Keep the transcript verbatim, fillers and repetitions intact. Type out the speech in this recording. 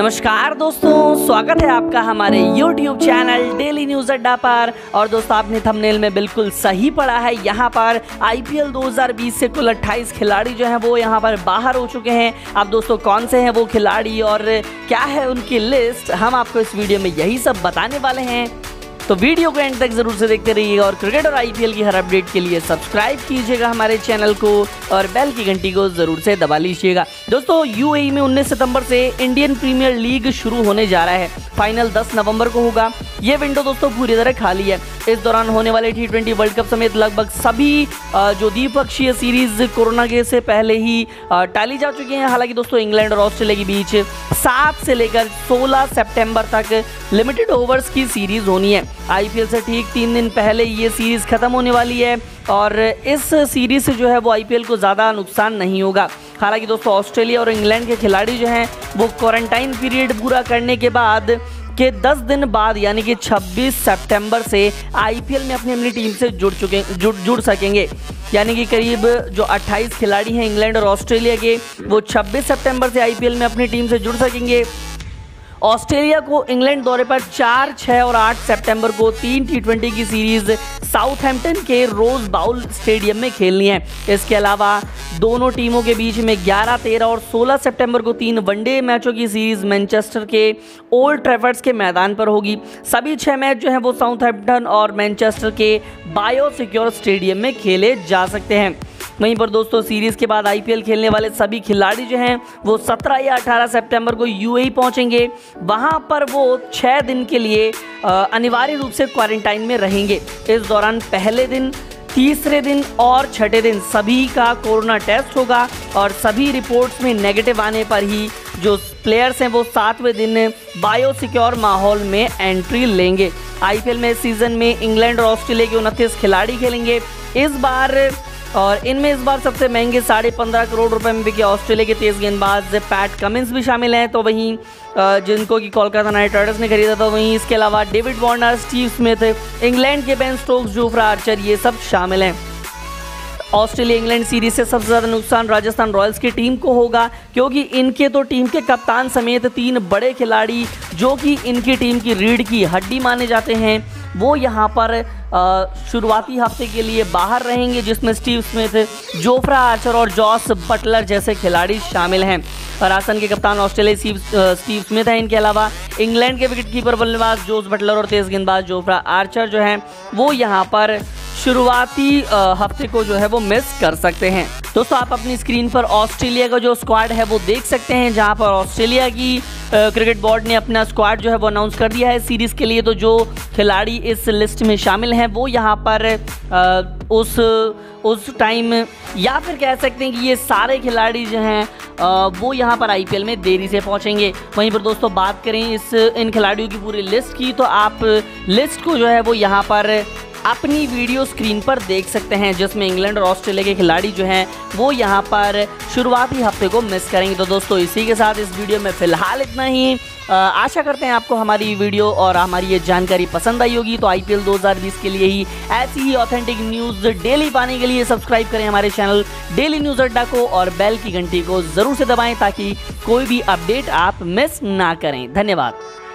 नमस्कार दोस्तों, स्वागत है आपका हमारे YouTube चैनल डेली न्यूज़ अड्डा पर। और दोस्तों, आपने थंबनेल में बिल्कुल सही पढ़ा है। यहाँ पर आई पी एल दो हज़ार बीस से कुल अट्ठाईस खिलाड़ी जो हैं वो यहाँ पर बाहर हो चुके हैं। अब दोस्तों, कौन से हैं वो खिलाड़ी और क्या है उनकी लिस्ट, हम आपको इस वीडियो में यही सब बताने वाले हैं। तो वीडियो को एंड तक जरूर से देखते रहिएगा और क्रिकेट और आई पी एल की हर अपडेट के लिए सब्सक्राइब कीजिएगा हमारे चैनल को और बेल की घंटी को जरूर से दबा लीजिएगा। दोस्तों, यू ए ई में उन्नीस सितंबर से इंडियन प्रीमियर लीग शुरू होने जा रहा है। फाइनल दस नवंबर को होगा। ये विंडो दोस्तों पूरी तरह खाली है। इस दौरान होने वाले टी ट्वेंटी वर्ल्ड कप समेत लगभग सभी जो द्विपक्षीय सीरीज कोरोना के से पहले ही टाली जा चुकी हैं। हालांकि दोस्तों, इंग्लैंड और ऑस्ट्रेलिया के बीच सात से लेकर सोलह सितंबर तक लिमिटेड ओवर्स की सीरीज होनी है। आई पी एल से ठीक तीन दिन पहले ये सीरीज खत्म होने वाली है और इस सीरीज से जो है वो आई पी एल को ज़्यादा नुकसान नहीं होगा। हालांकि दोस्तों, ऑस्ट्रेलिया और इंग्लैंड के खिलाड़ी जो हैं वो क्वारंटाइन पीरियड पूरा करने के बाद के दस दिन बाद यानी कि छब्बीस सितंबर से आई पी एल में अपनी अपनी टीम से जुड़ चुके जुड़ जुड़ सकेंगे। यानी कि करीब जो अट्ठाईस खिलाड़ी हैं इंग्लैंड और ऑस्ट्रेलिया के, वो छब्बीस सितंबर से आई पी एल में अपनी टीम से जुड़ सकेंगे। ऑस्ट्रेलिया को इंग्लैंड दौरे पर चार, छह और आठ सितंबर को तीन टी ट्वेंटी की सीरीज साउथहैम्पटन के रोज बाउल स्टेडियम में खेलनी है। इसके अलावा दोनों टीमों के बीच में ग्यारह, तेरह और सोलह सितंबर को तीन वनडे मैचों की सीरीज मैनचेस्टर के ओल्ड ट्रैफर्ड के मैदान पर होगी। सभी छह मैच जो हैं वो साउथहैम्पटन और मैनचेस्टर के बायोसिक्योर स्टेडियम में खेले जा सकते हैं। वहीं पर दोस्तों, सीरीज के बाद आई पी एल खेलने वाले सभी खिलाड़ी जो हैं वो सत्रह या अठारह सितंबर को यू ए ई पहुंचेंगे। वहां पर वो छः दिन के लिए अनिवार्य रूप से क्वारंटाइन में रहेंगे। इस दौरान पहले दिन, तीसरे दिन और छठे दिन सभी का कोरोना टेस्ट होगा और सभी रिपोर्ट्स में नेगेटिव आने पर ही जो प्लेयर्स हैं वो सातवें दिन बायोसिक्योर माहौल में एंट्री लेंगे। आई पी एल में इस सीज़न में इंग्लैंड और ऑस्ट्रेलिया के उनतीस खिलाड़ी खेलेंगे इस बार, और इनमें इस बार सबसे महंगे साढ़े पंद्रह करोड़ रुपए में बिके ऑस्ट्रेलिया के तेज गेंदबाज पैट कमिंस भी शामिल हैं। तो वहीं जिनको कि कोलकाता नाइट राइडर्स ने खरीदा था, वहीं इसके अलावा David Warner, Steve Smith, England के बेन स्टोक्स, जोफ्रा आर्चर, ये सब शामिल हैं। ऑस्ट्रेलिया इंग्लैंड सीरीज से सबसे ज़्यादा नुकसान राजस्थान रॉयल्स की टीम को होगा, क्योंकि इनके तो टीम के कप्तान समेत तीन बड़े खिलाड़ी जो कि इनकी टीम की रीढ़ की हड्डी माने जाते हैं वो यहाँ पर शुरुआती हफ्ते के लिए बाहर रहेंगे, जिसमें स्टीव स्मिथ, जोफ्रा आर्चर और जॉस बटलर जैसे खिलाड़ी शामिल हैं। राजस्थान के कप्तान ऑस्ट्रेलिया स्टीव स्टीव स्मिथ हैं। इनके अलावा इंग्लैंड के विकेटकीपर बल्लेबाज जोस बटलर और तेज गेंदबाज जोफ्रा आर्चर जो हैं वो यहाँ पर शुरुआती हफ्ते को जो है वो मिस कर सकते हैं। दोस्तों, आप अपनी स्क्रीन पर ऑस्ट्रेलिया का जो स्क्वाड है वो देख सकते हैं, जहां पर ऑस्ट्रेलिया की क्रिकेट बोर्ड ने अपना स्क्वाड जो है वो अनाउंस कर दिया है सीरीज़ के लिए। तो जो खिलाड़ी इस लिस्ट में शामिल हैं वो यहाँ पर आ, उस उस टाइम या फिर कह सकते हैं कि ये सारे खिलाड़ी जो हैं वो यहाँ पर आई पी एल में देरी से पहुँचेंगे। वहीं पर दोस्तों, बात करें इस इन खिलाड़ियों की पूरी लिस्ट की, तो आप लिस्ट को जो है वो यहाँ पर अपनी वीडियो स्क्रीन पर देख सकते हैं, जिसमें इंग्लैंड और ऑस्ट्रेलिया के खिलाड़ी जो हैं वो यहाँ पर शुरुआती हफ्ते को मिस करेंगे। तो दोस्तों, इसी के साथ इस वीडियो में फ़िलहाल इतना ही। आशा करते हैं आपको हमारी वीडियो और हमारी ये जानकारी पसंद आई होगी। तो आई पी एल दो हज़ार बीस के लिए ही ऐसी ही ऑथेंटिक न्यूज़ डेली पाने के लिए सब्सक्राइब करें हमारे चैनल डेली न्यूज़ अड्डा को और बेल की घंटी को ज़रूर से दबाएँ ताकि कोई भी अपडेट आप मिस ना करें। धन्यवाद।